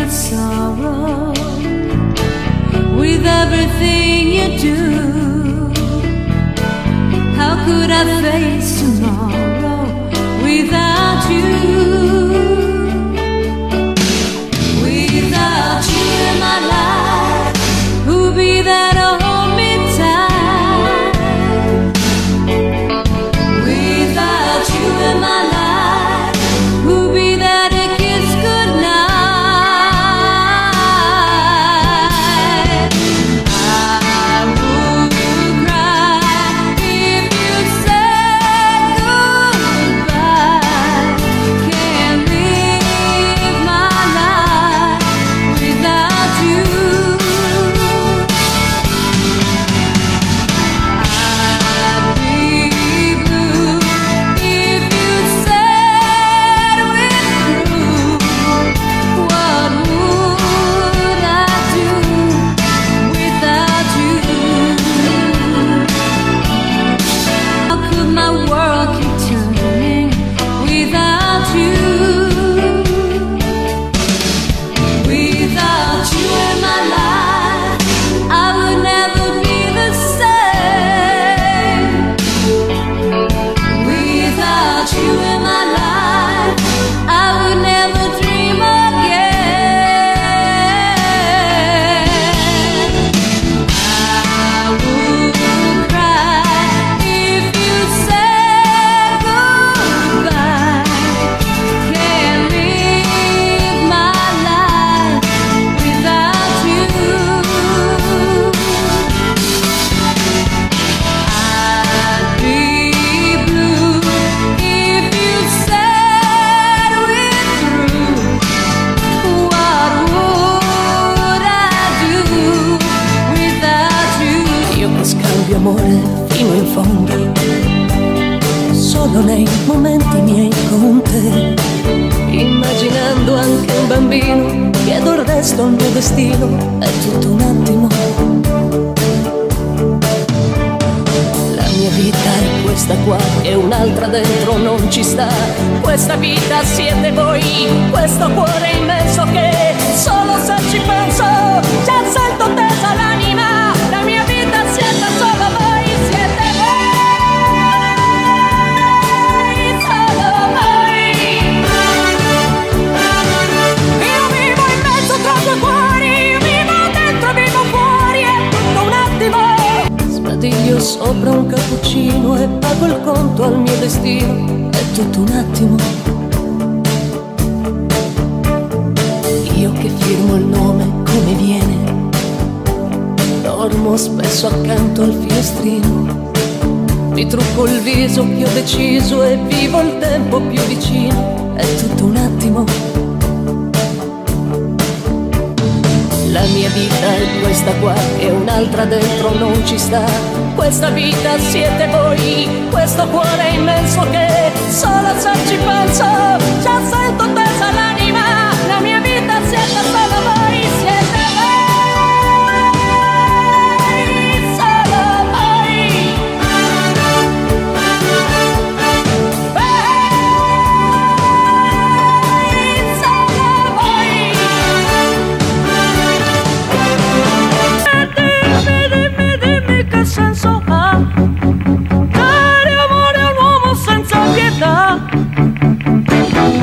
with sorrow, with everything you do. How could I face tomorrow without you? Without you in my life, who'll be there to hold me tight? Without you in my life, who'll be there to kiss goodnight? I would cry if you said goodbye. Can't live my life without you. I'd be blue if you said we're through. What would I do without you? How could my world keep turning without you? Without you in my life, I would never be the same. Without you in my life, I would never dream again. I would cry if you said goodbye. Can't live my life without you. I'd be blue if you said we're through. What would I do without you? Io che scambio amore fino in fondo, solo nei momenti miei con te. Immaginando anche un bambino, chiedo il resto al mio destino, è tutto un attimo. La mia vita è questa qua e un'altra dentro non ci sta. Questa vita siete voi, questo cuore immenso che solo se ci penso già sento tesa l'anima. La mia vita siete solo voi, siete voi, solo voi. Io vivo in mezzo tra due cuori, io vivo dentro, vivo fuori, è tutto un attimo. Sbadiglio sopra un cappuccino e pago il conto al mio destino, è tutto un attimo. Io che firmo il nome come viene, dormo spesso accanto al finestrino. Mi trucco il viso più deciso e vivo il tempo più vicino, è tutto un attimo. La mia vita è questa qua e un'altra dentro non ci sta. Questa vita siete voi, questo cuore immenso che solo se ci penso già sento tesa l'anima. La mia vita siete solo voi, siete voi, solo voi. Solo voi. Dimmi che senso ha dare amore a un uomo senza pietà.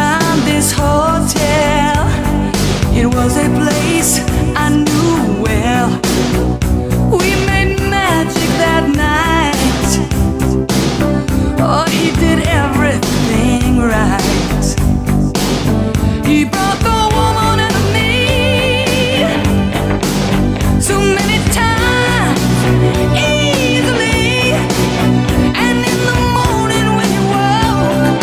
found this hotel. It was a place I knew well. We made magic that night. Oh, he did everything right. He brought the woman into me so many times, easily. And in the morning when he woke,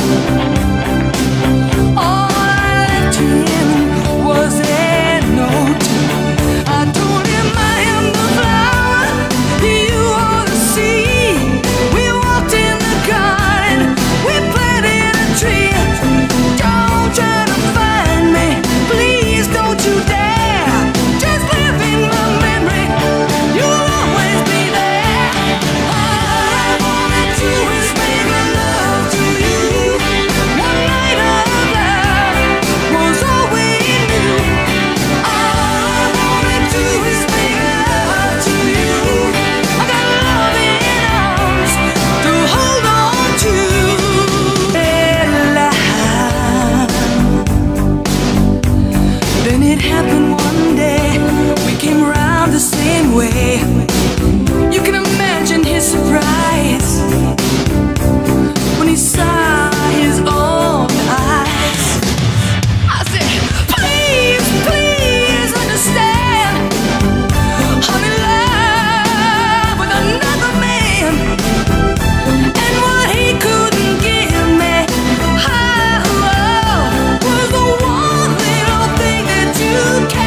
all I left him was a note. I told him I am the flower, you are the seed. We walked in the garden, we planted a tree. Don't try to find me, please don't you dare. Just live in my memory, you'll always be there. All I wanna do is make love to you. One night of love was all we knew. All I wanna do is make love to you. I got love in arms to hold on to. Then it happened one day, we came around the same way. You can imagine his surprise when he saw his own eyes. I said, please, please understand, I'm in love with another man. And what he couldn't give me, was the one little thing that you can.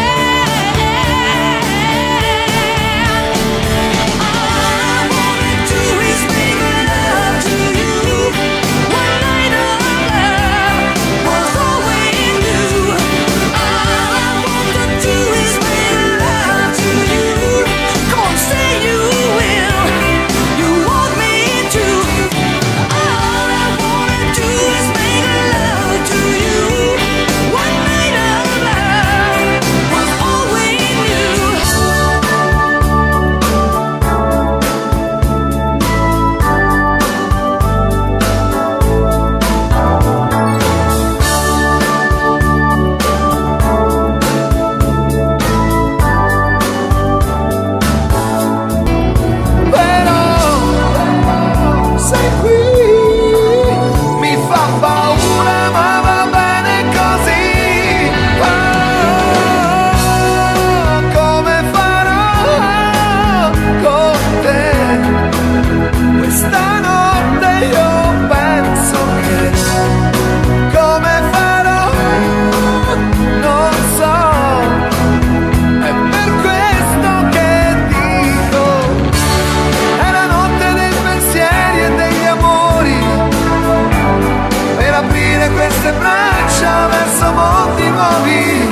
All I wanna do is make love to you. One night of love was all we knew. All I want to do is make love to you. Come on, say you will. You want me to. All I wanna do is make love to you. One night of love was all we knew. Però sei qui, mi fa paura ma va bene così. Come farò con te questa notte? Io penso che come farò non so. È per questo che dico, è la notte dei pensieri e degli amori, per aprire queste braccia verso mondi nuovi.